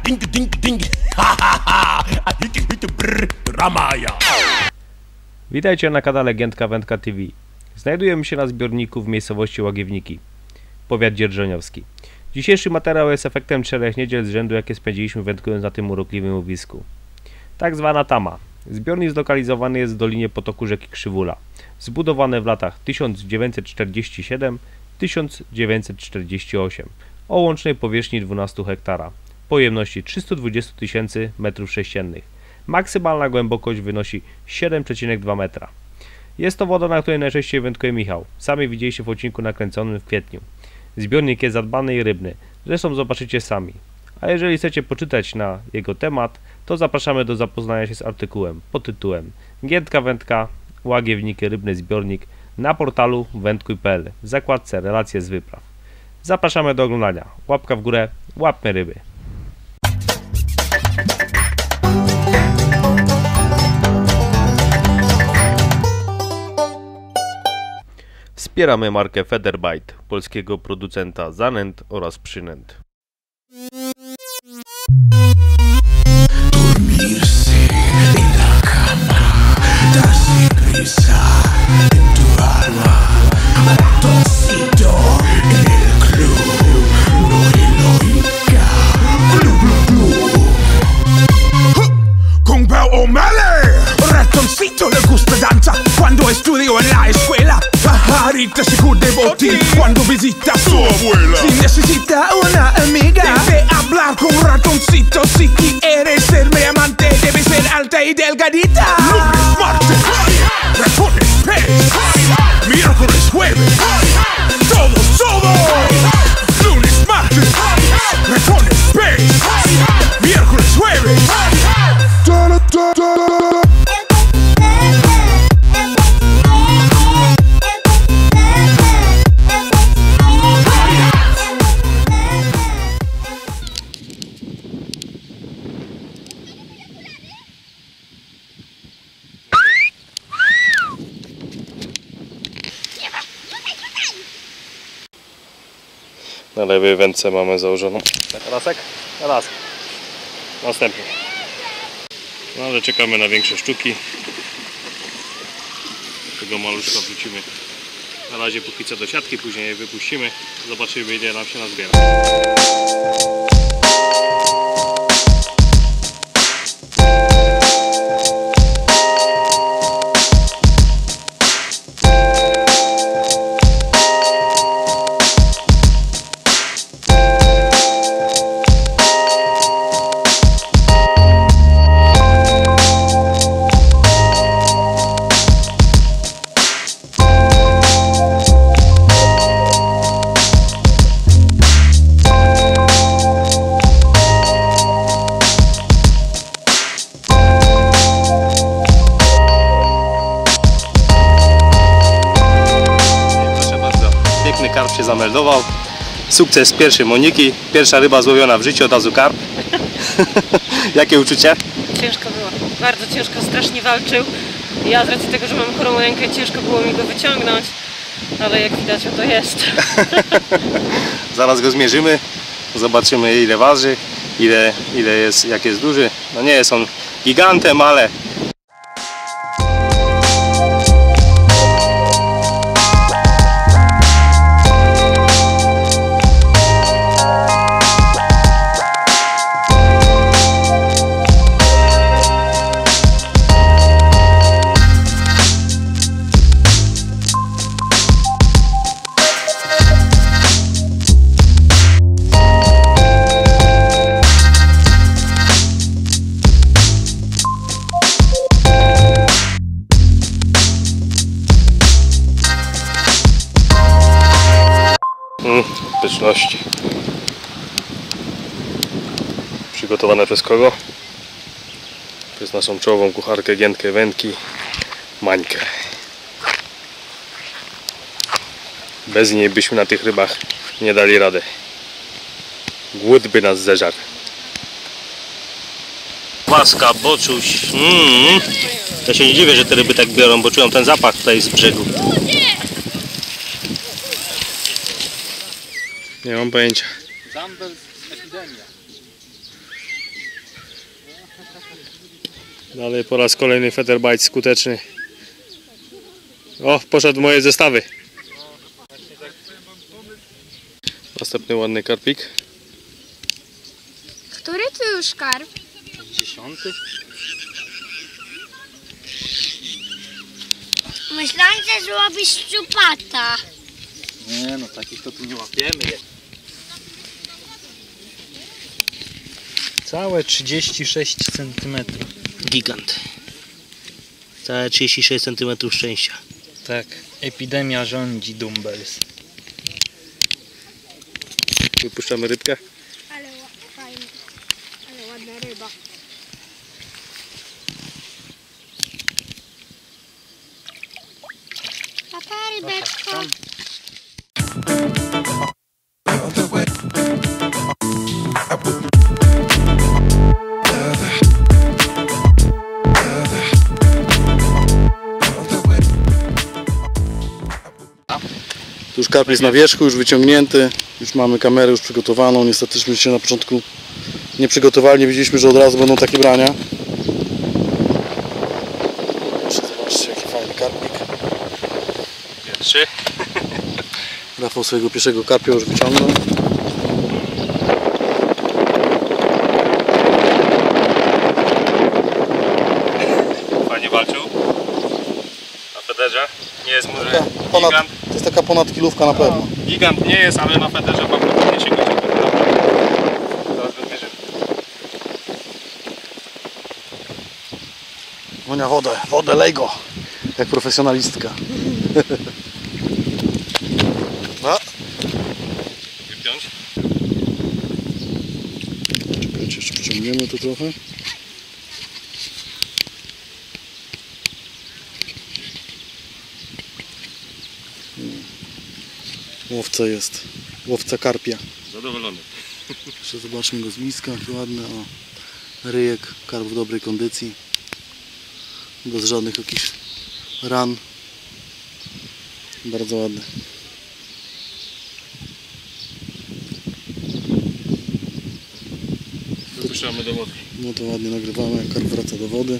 ding ding ding. Ha ha ha. A hit brr Ramaja. Witajcie na kanale Giętka Wędka TV. Znajdujemy się na zbiorniku w miejscowości Łagiewniki, powiat dzierżoniowski. Dzisiejszy materiał jest efektem 4 niedziel z rzędu, jakie spędziliśmy wędkując na tym urokliwym łowisku. Tak zwana tama. Zbiornik zlokalizowany jest w dolinie potoku rzeki Krzywula. Zbudowany w latach 1947-1948 o łącznej powierzchni 12 hektara, pojemności 320 000 m3. Maksymalna głębokość wynosi 7,2 metra. Jest to woda, na której najczęściej wędkuje Michał. Sami widzieliście w odcinku nakręconym w kwietniu. Zbiornik jest zadbany i rybny, zresztą zobaczycie sami. A jeżeli chcecie poczytać na jego temat, to zapraszamy do zapoznania się z artykułem pod tytułem Giętka Wędka, Łagiewniki, rybny zbiornik na portalu wędkuj.pl w zakładce Relacje z wypraw. Zapraszamy do oglądania. Łapka w górę, łapmy ryby. Wspieramy markę Featherbite, polskiego producenta zanęt oraz przynęt. Dormirse en la cama, darse prisa en tu alma, ratoncito en el club, no heroica, glu glu glu. Con Bel O'Malley, ratoncito le gusta danza cuando estudió en la escuela. Pajarita se de botín cuando visita a su abuela. Si necesita una amiga, debe hablar con ratoncito. Si quieres ser mi amante, debe ser alta y delgadita. Lunes, martes, ratones, pez. Miércoles, jueves, todo. Lunes, martes, ratones, pez. Miércoles, jueves. Na lewej wędce mamy założoną rasek, raz. Następny. No ale czekamy na większe sztuki. Tego maluszka wrzucimy na razie póki co do siatki, później je wypuścimy. Zobaczymy, ile nam się nazbiera. Karp się zameldował. Sukces pierwszy Moniki. Pierwsza ryba złowiona w życiu, od razu karp. Jakie uczucie? Ciężko było. Bardzo ciężko, strasznie walczył. Ja z racji tego, że mam chorą rękę, ciężko było mi go wyciągnąć. Ale jak widać, to jest. Zaraz go zmierzymy. Zobaczymy, ile waży, ile jest, jak jest duży. No nie jest on gigantem, ale pyszności. Przygotowane przez kogo? Przez naszą czołową kucharkę Giętkę Wędki, Mańkę. Bez niej byśmy na tych rybach nie dali rady. Głód by nas zeżarł. Łaska, boczuś. Ja się nie dziwię, że te ryby tak biorą, bo czują ten zapach tutaj z brzegu. Nie mam pojęcia. Zambel epidemia. Dalej po raz kolejny Featherbite skuteczny. O, poszedł moje zestawy. Następny ładny karpik. Który to już karp? 10. Myślałam, że zrobisz szczupata. Nie no, takich to tu nie łapiemy. Całe 36 cm. Gigant. Całe 36 cm szczęścia. Tak, epidemia rządzi dumbbells. Wypuszczamy rybkę. Ale fajnie. Ale ładna ryba. Papa, rybeczko. Tu już karp jest na wierzchu, już wyciągnięty, już mamy kamerę już przygotowaną. Niestety się na początku nie przygotowali, nie wiedzieliśmy, że od razu będą takie brania. Zobaczcie, jaki fajny karpik. Pierwszy. Rafał swojego pierwszego karpia już wyciągnął. Fajnie walczył. Na federze. Nie jest może Ponad, gigant. to jest taka ponad kilówka na pewno. Gigant nie jest, ale na federze faktycznie się gości. Zaraz go zmierzymy. Monia, wodę, lej go, jak profesjonalistka. No. Wypiąć. Czekajcie, jeszcze pociągniemy to trochę. Łowca jest, łowca karpia. Zadowolony. Jeszcze zobaczmy go z bliska, jak ładny. O, ryjek, karp w dobrej kondycji. Bez żadnych jakichś ran. Bardzo ładny. Wypuszczamy do wody. No to ładnie nagrywamy, jak karp wraca do wody.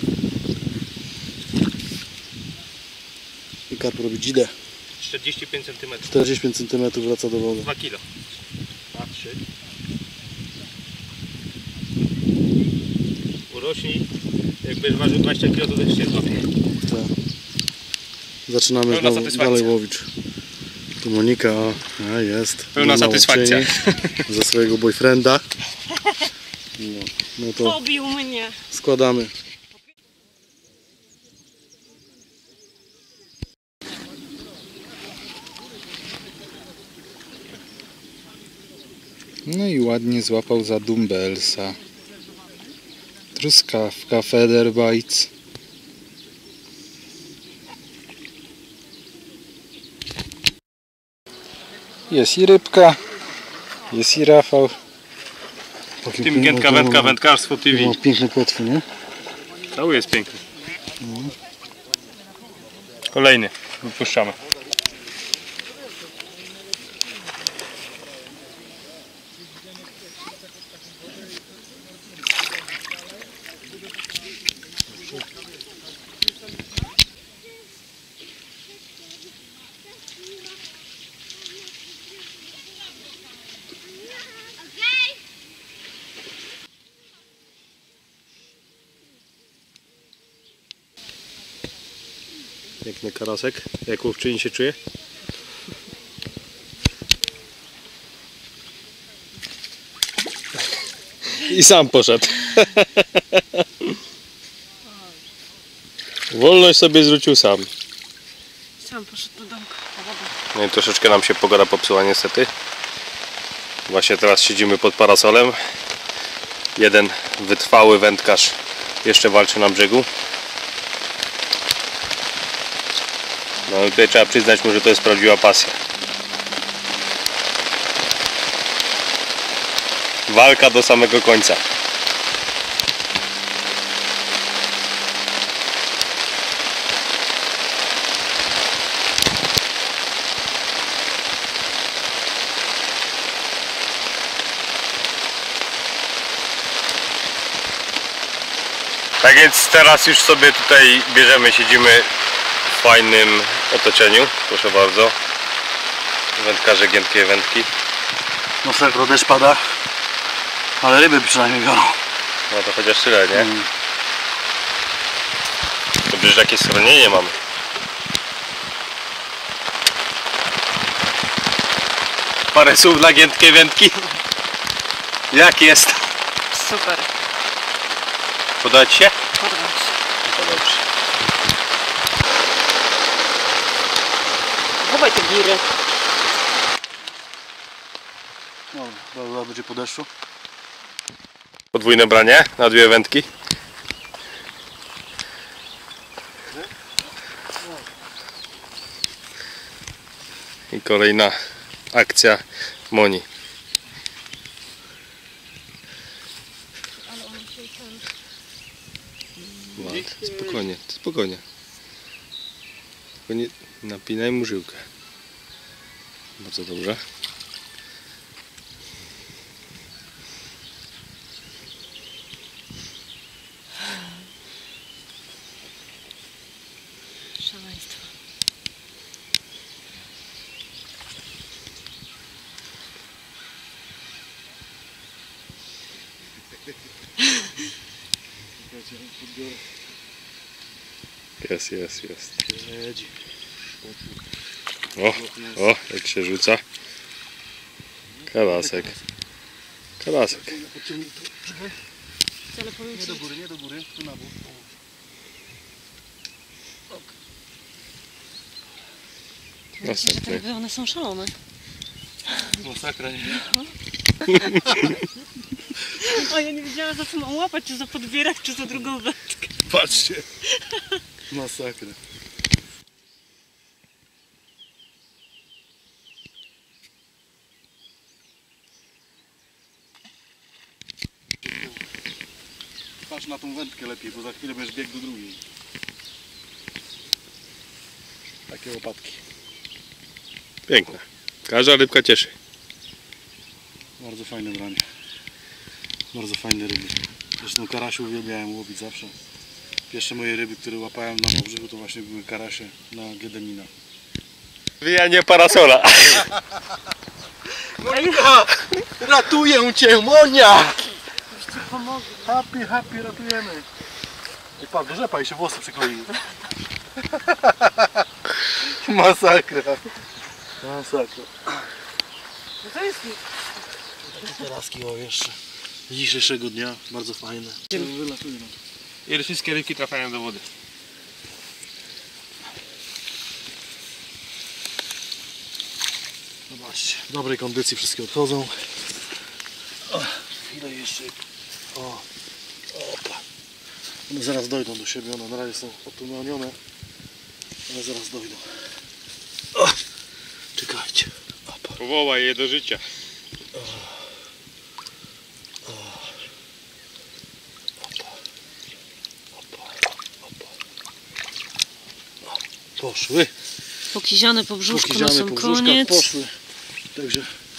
I karp robi dzidę. 45 cm. 45 cm wraca do wody. 2 kg. 2, 3. Urośnij. Jak będziesz ważył 20 kg, to też się złapie. Tak. Zaczynamy Pełna znowu satysfakcja. dalej łowić. Tu Monika, a jest. Pełna Na satysfakcja. łowczyni Ze swojego boyfrienda. No to Pobił mnie. składamy. No i ładnie złapał za dumbbellsa. Truskawka, Featherbites. Jest i rybka, jest i Rafał. Tym Giętka Wędka, Wędkarstwo TV. Ma piękne płetwy, nie? Cały jest piękny. Kolejny. Wypuszczamy. Piękny karasek. Jak łowczyni się czuje? I sam poszedł. Wolność sobie zwrócił sam. Sam poszedł do domku. No i troszeczkę nam się pogoda popsuła niestety. Właśnie teraz siedzimy pod parasolem. Jeden wytrwały wędkarz jeszcze walczy na brzegu. No i tutaj trzeba przyznać mu, że to jest prawdziwa pasja. Walka do samego końca. Tak więc teraz już sobie tutaj bierzemy, siedzimy w fajnym otoczeniu, proszę bardzo. Wędkarze, giętkie wędki. No sekro, deszcz pada, ale ryby przynajmniej biorą. No to chociaż tyle, nie? Dobrze, że jakieś schronienie mamy. Parę słów dla giętkiej wędki. Jak jest? Super. Podoba Ci się? Podoba mi się. To dobrze. Chowaj te giry. No, będzie po deszczu. Podwójne branie na dwie wędki. I kolejna akcja Moni. Spokojnie, spokojnie. Tylko nie napinaj mu żyłkę. Bardzo dobrze. Szaleństwo. Jest. O, jak się rzuca. Kalasek. Ale powiem Ci, Nie do góry, tu na bok. Następny. one są szalone. Masakra, nie? O, ja nie wiedziałam, za co mam łapać, czy za podbierak, czy za drugą wędkę. Patrzcie. Masakra. Patrz na tą wędkę lepiej, bo za chwilę będziesz biegł do drugiej. Takie łopatki. Piękne. Każda rybka cieszy. Bardzo fajne branie. Bardzo fajne ryby. Zresztą karasiu uwielbiałem łowić zawsze. Pierwsze moje ryby, które łapałem na Wałbrzychu, to właśnie były karasie na Gedenina. Wijanie parasola. Monika! Ratuję cię, Monia! Pomogę. Happy, ratujemy. I patrz, do rzepa i się włosy przykleiły. Masakra. No to jest nic. Teraski o jeszcze. Dzisiejszego dnia, bardzo fajne. Wylatują. I wszystkie rybki trafiają do wody. Zobaczcie, w dobrej kondycji wszystkie odchodzą. Ile jeszcze? Opa. One zaraz dojdą do siebie, one na razie są otumanione, ale zaraz dojdą. Czekajcie. Opa. Powołaj je do życia. Poszły. Pokiziane po brzuszku na Pokiziane sam po brzuszkach koniec. poszły. Także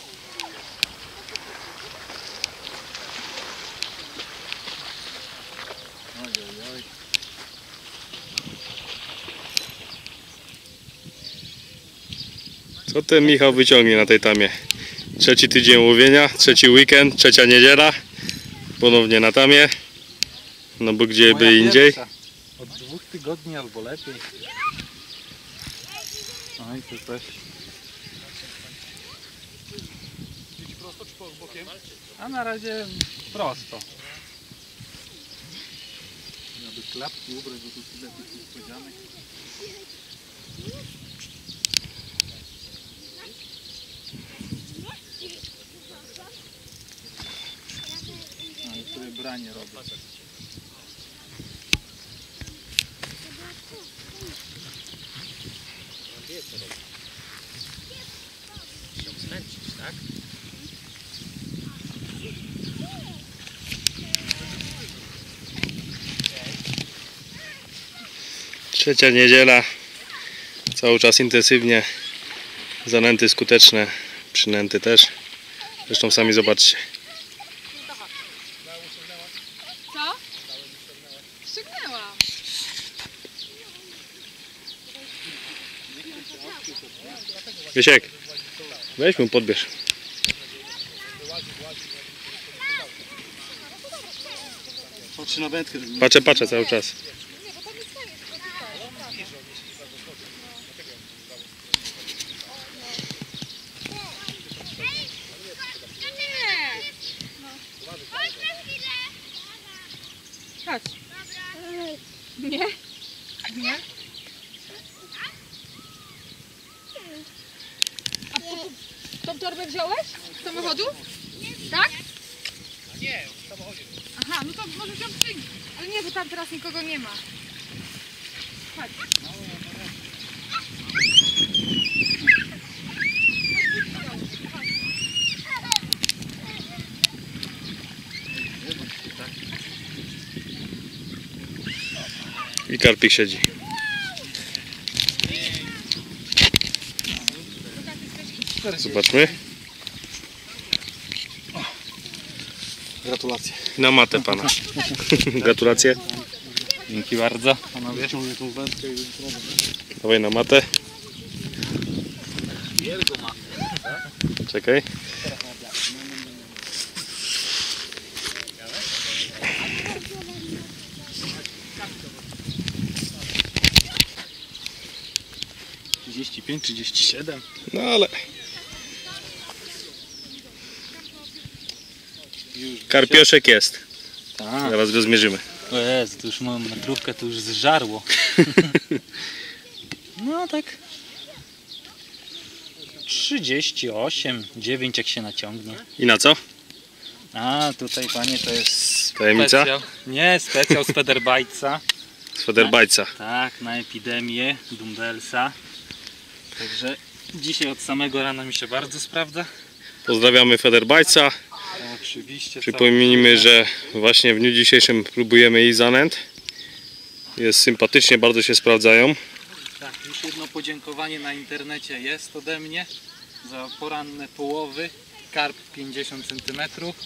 Co ten Michał wyciągnie na tej tamie? Trzeci tydzień łowienia, trzeci weekend, trzecia niedziela. Ponownie na tamie. No bo gdzie by indziej? Od 2 tygodni albo lepiej. No i to też. prosto czy bokiem? A na razie prosto. Aby klapki ubrać, bo tu tyle tych niespodzianek. No i sobie branie robię. Trzecia niedziela. Cały czas intensywnie. Zanęty skuteczne, przynęty też. Zresztą sami zobaczcie. Co? Ściągnęłam. Wiesiek, weź mu podbierz. Patrzy na wędkę. Patrzę cały czas. Chodź. Nie? Nie? A tą torbę wziąłeś? Z samochodu? Tak? Nie, w samochodzie. Aha, no to możesz ją przynieść. Ale nie, bo tam teraz nikogo nie ma. Chodź. I karpik siedzi. Zobaczmy. Gratulacje. Na matę pana. Gratulacje. Dzięki bardzo. Panowie, ciągnę tą wędkę i Dawaj na matę. Czekaj. $35, $37. No ale... Karpioszek jest. Tak. Zaraz go zmierzymy. O Jezu, to już moją metrówkę to już zżarło. No tak 38,9 jak się naciągnie. I na co? A tutaj panie to jest Tajemnica? specjal. Nie, specjal z Federbajca. Z Federbajca. Tak, na epidemię Dumdelsa. Także dzisiaj od samego rana mi się bardzo sprawdza. Pozdrawiamy Federbajca. Oczywiście. Przypomnijmy, że właśnie w dniu dzisiejszym próbujemy ich zanęt. Jest sympatycznie, bardzo się sprawdzają. Tak, już jedno podziękowanie na internecie jest ode mnie za poranne połowy. Karp 50 cm,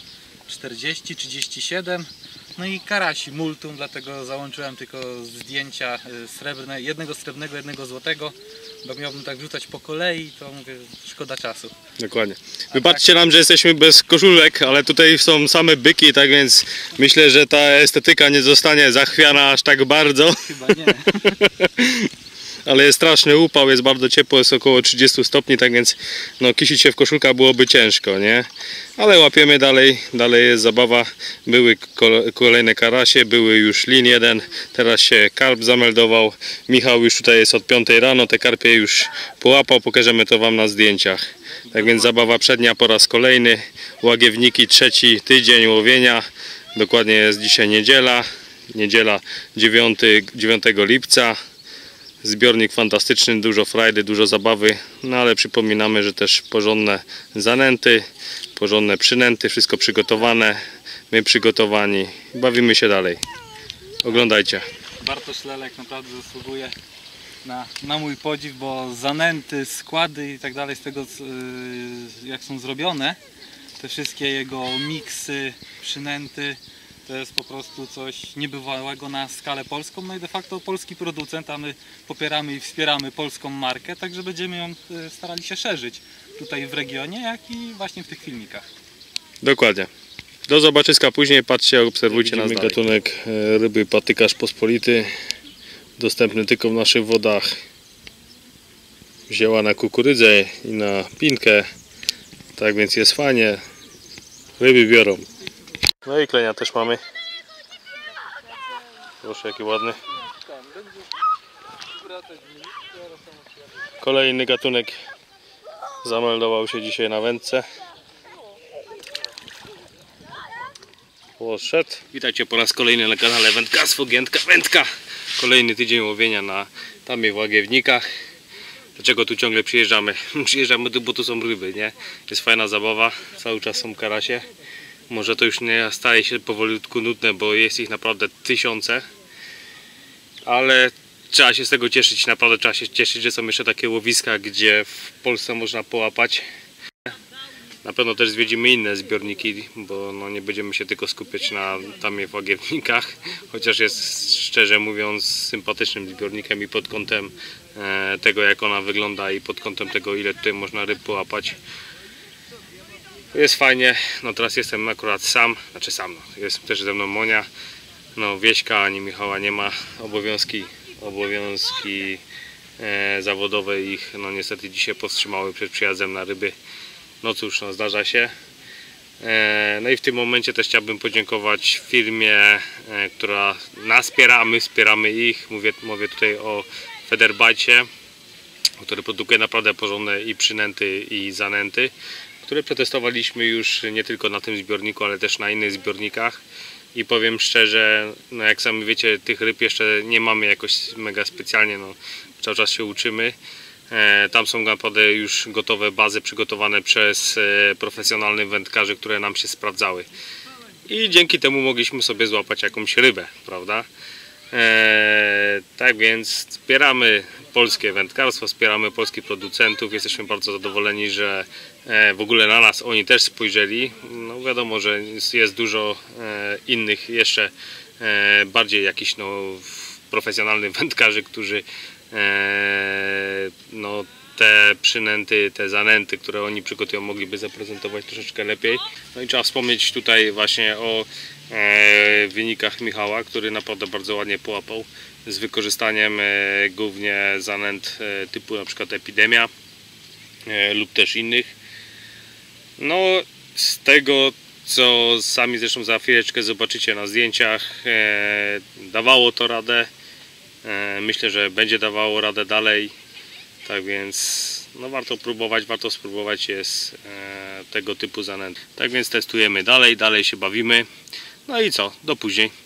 40, 37. No i karasi multum, dlatego załączyłem tylko zdjęcia srebrne, jednego srebrnego, jednego złotego, bo miałbym tak wrzucać po kolei, to mówię, szkoda czasu. Dokładnie. Wybaczcie nam, że jesteśmy bez koszulek, ale tutaj są same byki, tak więc myślę, że ta estetyka nie zostanie zachwiana aż tak bardzo. Chyba nie. Ale jest straszny upał, jest bardzo ciepło, jest około 30 stopni, tak więc no, kisić się w koszulkach byłoby ciężko, nie? Ale łapiemy dalej, jest zabawa. Były kolejne karasie, były już lin jeden, teraz się karp zameldował. Michał już tutaj jest od 5 rano, te karpie już połapał, pokażemy to wam na zdjęciach. Tak więc zabawa przednia po raz kolejny, łagiewniki, trzeci tydzień łowienia, dokładnie jest dzisiaj niedziela 9 lipca. Zbiornik fantastyczny, dużo frajdy, dużo zabawy, no ale przypominamy, że też porządne zanęty, porządne przynęty, wszystko przygotowane, my przygotowani, bawimy się dalej. Oglądajcie. Bartosz Lelek naprawdę zasługuje na mój podziw, bo zanęty, składy i tak dalej z tego jak są zrobione, te wszystkie jego miksy, przynęty, to jest po prostu coś niebywałego na skalę polską, no i de facto polski producent, a my popieramy i wspieramy polską markę, także będziemy ją starali się szerzyć tutaj w regionie, jak i właśnie w tych filmikach. Dokładnie. Do zobaczyska później, patrzcie, obserwujcie nas dalej. Gatunek ryby patykarz pospolity, dostępny tylko w naszych wodach. Wzięła na kukurydzę i na pinkę, tak więc jest fajnie, ryby biorą. No i klenia też mamy. Proszę, jaki ładny. Kolejny gatunek zameldował się dzisiaj na wędce. Poszedł. Witajcie po raz kolejny na kanale Wędkarstwo Wędka. Kolejny tydzień łowienia na tamie w Łagiewnikach. Dlaczego tu ciągle przyjeżdżamy? Przyjeżdżamy tu, bo tu są ryby, nie? Jest fajna zabawa, cały czas są karasie. Może to już nie staje się powolutku nudne, bo jest ich naprawdę tysiące. Ale trzeba się z tego cieszyć, naprawdę trzeba się cieszyć, że są jeszcze takie łowiska, gdzie w Polsce można połapać. Na pewno też zwiedzimy inne zbiorniki, bo no nie będziemy się tylko skupiać na Tamie w Łagiewnikach, chociaż jest, szczerze mówiąc, sympatycznym zbiornikiem i pod kątem tego, jak ona wygląda, i pod kątem tego, ile tutaj można ryb połapać. Jest fajnie. No teraz jestem akurat sam, jest też ze mną Monia. No Wieśka ani Michała nie ma, obowiązki zawodowe ich no niestety dzisiaj powstrzymały przed przyjazdem na ryby. No cóż, no zdarza się. No i w tym momencie też chciałbym podziękować firmie, która nas wspiera, a my wspieramy ich. Mówię tutaj o Federbite, który produkuje naprawdę porządne i przynęty, i zanęty, które przetestowaliśmy już nie tylko na tym zbiorniku, ale też na innych zbiornikach. I powiem szczerze, no jak sami wiecie, tych ryb jeszcze nie mamy jakoś mega specjalnie, no cały czas się uczymy. Tam są naprawdę już gotowe bazy przygotowane przez profesjonalnych wędkarzy, które nam się sprawdzały. I dzięki temu mogliśmy sobie złapać jakąś rybę, prawda? Tak więc wspieramy polskie wędkarstwo, wspieramy polskich producentów. Jesteśmy bardzo zadowoleni, że w ogóle na nas oni też spojrzeli. No wiadomo, że jest dużo innych jeszcze bardziej jakichś profesjonalnych wędkarzy, którzy no te przynęty, te zanęty, które oni przygotują, mogliby zaprezentować troszeczkę lepiej. No i trzeba wspomnieć tutaj właśnie o wynikach Michała, który naprawdę bardzo ładnie połapał z wykorzystaniem głównie zanęt typu na przykład Epidemia lub też innych. No z tego, co sami zresztą za chwileczkę zobaczycie na zdjęciach, dawało to radę. Myślę, że będzie dawało radę dalej. Tak więc no warto próbować, warto spróbować jest tego typu zanęt. Tak więc testujemy dalej się bawimy. No i co? Do później.